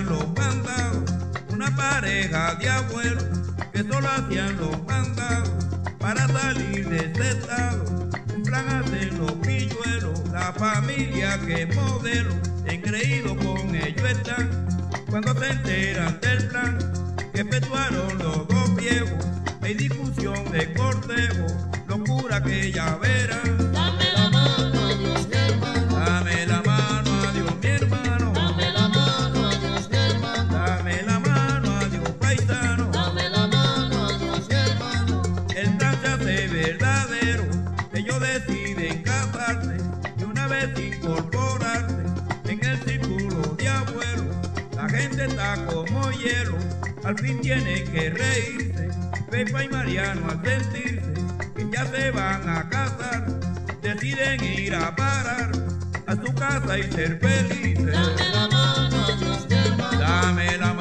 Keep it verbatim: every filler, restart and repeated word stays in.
hacían los mandados, una pareja de abuelos que solo hacían los mandados para salir de ese estado. Un plan hacen los pilluelos, la familia que modelo, engreído con ellos están. Cuando se enteran del plan que efectuaron los dos viejos, hay discusión de cortejo, locura que ya verán. Dame la mano, adiós mi hermano. Dame la mano, adiós mi hermano. Dame la mano, adiós mi hermano. Dame la mano, adiós paisano. Dame la mano, adiós mi hermano. El plan se hace verdadero, ellos deciden casarse y una vez incorporarse en el círculo de abuelos. La gente está como hielo, al fin tienen que reírse. Pepa y Mariano al sentirse que ya se van a casar, deciden ir a parar a su casa y ser felices. Dame la mano, adiós mi hermano. Dame la